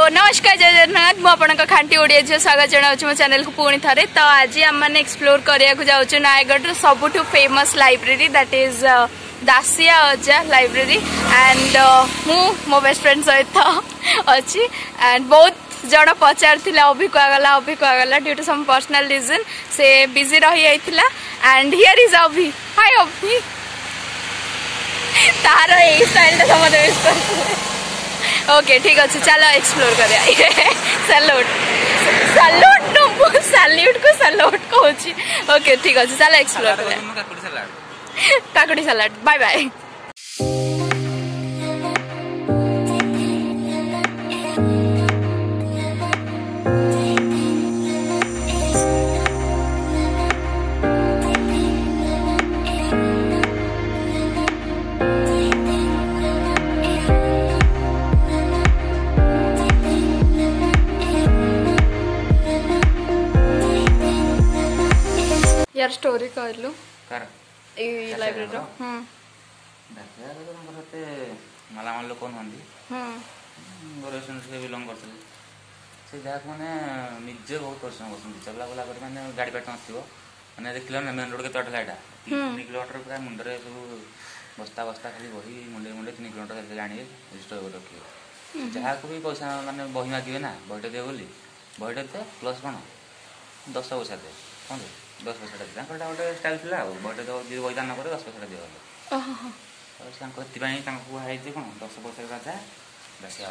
नमस्कार जय जगन्नाथ मुझे खांटी ओडिया झील स्वागत जनाऊँ मो चैनल को पुणी थे। तो आज आम मैंने एक्सप्लोर करने जाऊँ नयागढ़ सबुठ famous library that is Dasia अजा लाइब्रेरी एंड मो बेस्ट फ्रेंड सहित अच्छी एंड बहुत जन पचार अभी कहगला due to some personal reason से बिजी रही एंड हियर इज अभी। हाय अभी तार यही स्टाइल समझ ओके ठीक अच्छे चलो एक्सप्लोर करिया सैल्यूट सैल्यूट सैल्यूट को सैल्यूट कहूँ। ओके ठीक अच्छे चलो एक्सप्लोर करिया काकुड़ी सलाड बाय बाय। यार स्टोरी कहलु लाइब्रेरी मालामाल लोक नहंदी से बिलंग करते से जहाँ मैंने निजे बहुत परिश्रम कर चला गला मैंने गाड़ी पार्ट नथिबो मैंने देख मेन रोड के तटला एटा 3 किलोमीटर पूरा मुंडरे सब बस्ता बस्ता खाली बही मुंडे मुंडे 3 किलोमीटर आने रजिस्टर रखिए जहाँ को भी पैसा माने बही मागे ना बहीटे दे बोली बहीटे दे प्लस कौन 10 पैसा दे कौन 10 पैसा गोटे स्टाइल था बहीटे जी बही दान करे 10 पैसा दिगले कहुई कौन 10 पैसा राजा दसिया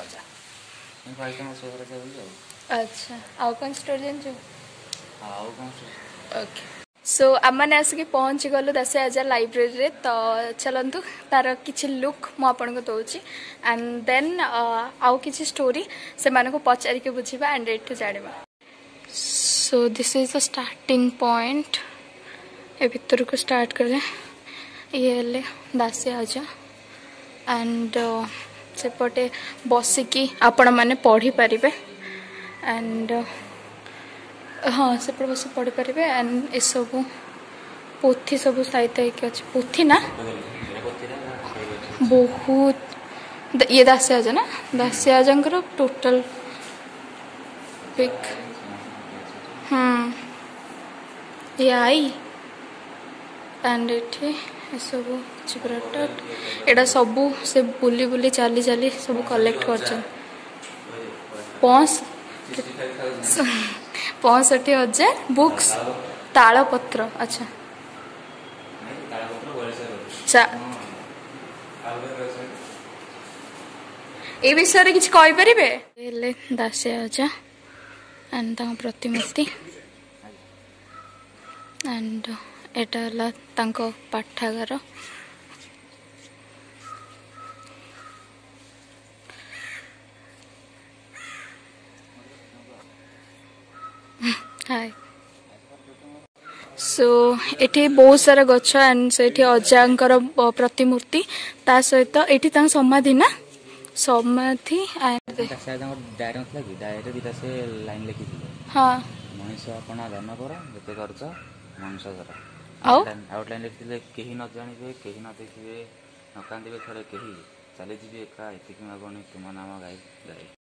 अजा अच्छा आउ कौन स्टोरी जानछु आउ कौन ओके सो आमने आसिक पहुँची गलु दसिया अजा लाइब्रेरी रे। तो चलतु तार किछि लुक मु आपन को दउची एंड देन आउ किछि स्टोरी से माने को पचारि के बुझिबा एंड एठु जानिबा। So this is the starting point ए भीतर को स्टार्ट करे ये ले दासिया अजा एंड सेपटे बसिकी आपण माने पढ़ी पारिबे एंड हाँ सेपटे बस पढ़ी पारिबे एंड ए सब पोथी सब साहित्य है अच्छे पोथी ना बहुत ये दासिया अजा ना दासिया अजांकर टोटल पिक ये आई एंड एठी सब एटा सबू से बुली बुली चाली चाली सब कलेक्ट कर 65,000 बुक्स तालपत्र। अच्छा ए विषय किसी कहींपारे दासिया अजा एंड प्रतिमूर्ति एंड एटा हला तांको पाठागार हाय सो एठी बहुत सारा गछ एंड से अजांकर प्रतिमूर्ति ता सहित एठी तांग समाधि ना समाधि डायरी से लाइन लिखी हाँ मनीष अपना धन कर जते खर्च मनुष्य धर आउटलाइन लिखते कहीं न जाने कहीं न देखिए न कांदे थे कहीं चली जी एका एतिक मागणी तुम नाम गाई गाई